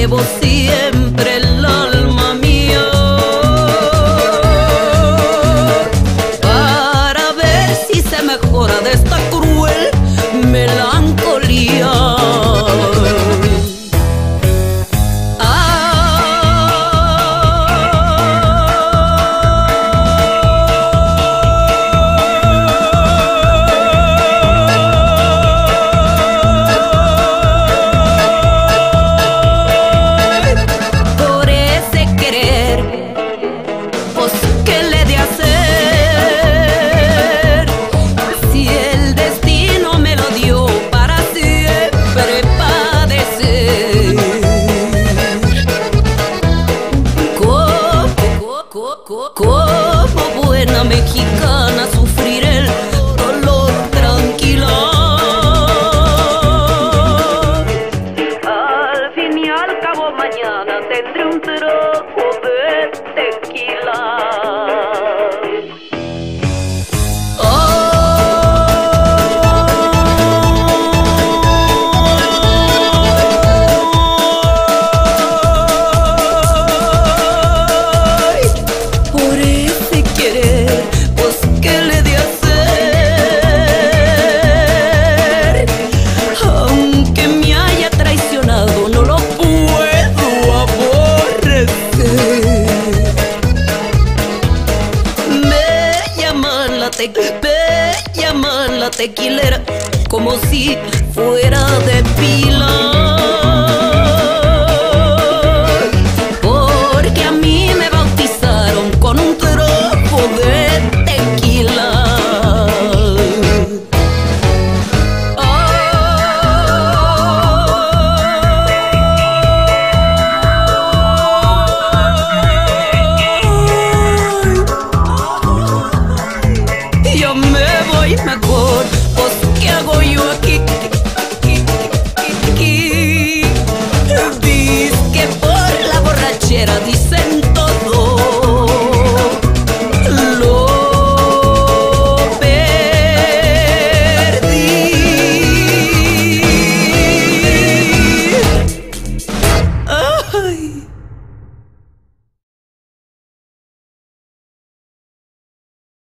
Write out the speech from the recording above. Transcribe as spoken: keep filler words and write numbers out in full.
llevo siempre el alma mía, para ver si se mejora de esta cruel melancolía. Como buena mexicana sufrir el dolor tranquila. Al fin y al cabo mañana tendré un trago de tequila. Me llaman la tequilera como si fuera de pila.